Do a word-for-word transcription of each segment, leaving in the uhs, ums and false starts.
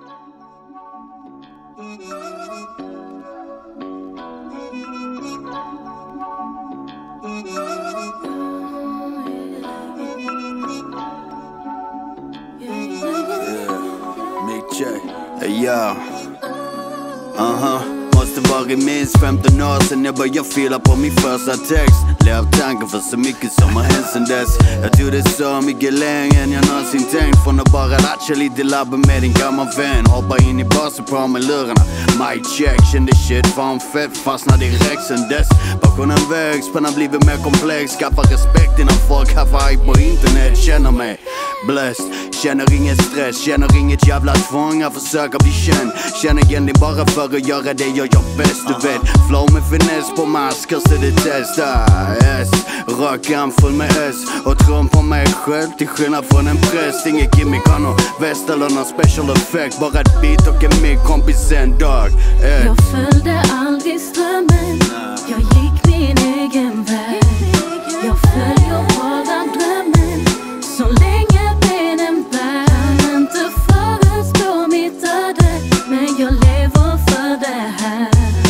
Hey, yo. Uh-huh. Måste vara minst femton år sen jag började fila på min första text. Lev tanken för så mycket som har hänt sen dess. Jag tror det är så mycket längre än jag någonsin tänkt. Från att bara latcha lite labben med din gammal vän. Hoppa in i basen på med lurarna. Mic check, kände shit fan fett. Fastnar direkt sen dess. Passionen vägs, men har blivit mer komplex. Skaffa respekt innan folk haffar hype på internet. Känner mig blessed. Känner ingen stress, känner inget jävla tvång att försöka bli känd. Känner igen dig bara för att göra det jag gör bäst. Du vet, flow med finess på masker så det testar. S, rakan full med S. Och tron på mig själv till skillnad från en präst. Inget gimmick, har någon väst eller någon special effect. Bara ett beat och en mic, kompis en dag. S. Jag följde aldrig strömmen. Jag gick min egen väg. Jag följer bara drömmen. Så länge benen bär. Inte förutspå mitt öde. Men jag lever för det här.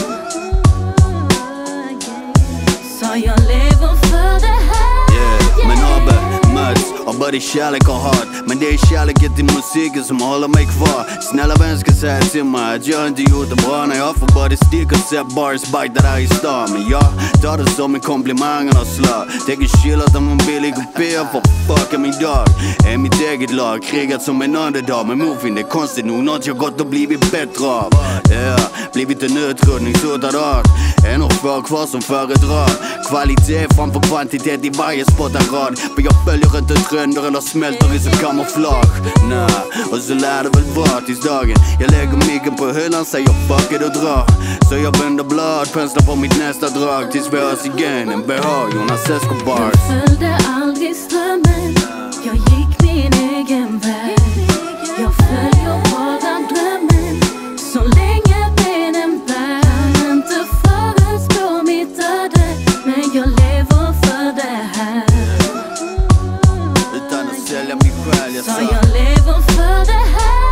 Så jag lever för det här. Yeah, men Abbe möts av både kärlek och hat. Men det är kärleken till musiken som håller mig kvar. Snälla vän ska säga till mig att jag inte gjort det bra. När jag får både stick och sett bars bajta där i stan. Men jag tar det som en komplimang och slag. Tänker chilla som en billig kopia för att fucka min dag. Är mitt eget lag, krigat som en underdog. Men moving det är konstigt nog något jag gått och blivit bättre av. Yeah, blivit en utrotningshotad art. En och få kvar som föredrar. Kvalitet framför kvantitet i varje spottarrad. För jag följer inte trender eller smälter i så kamouflage. Nah, och så lär det väl vara tills dagen jag lägger micken på hyllan, säger fuck it och drar. Så jag vänder blad, penslar på mitt nästa drag. Tills vi hörs igen, en B H, Jonas Escobar. Jag följde aldrig strömmen. Jag gick min egen väg. Jag följer bara drömmen. Så länge benen bär. Inte förutspå mitt öde. Men jag lever för det här. Utan att sälja min själ, jag Så sa jag lever för det här.